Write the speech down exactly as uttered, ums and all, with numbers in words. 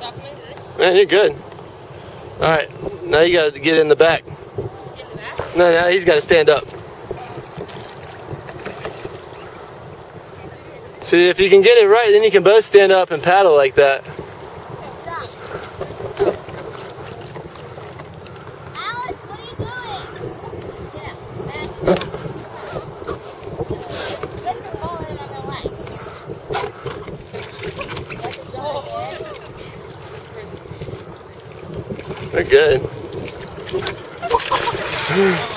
Man, you're good. Alright, now you gotta get in the back. In the back? No, no, he's gotta stand up. See, if you can get it right, then you can both stand up and paddle like that. Alex, what are you doing? Yeah, man. Let your ball in on the leg. They're good.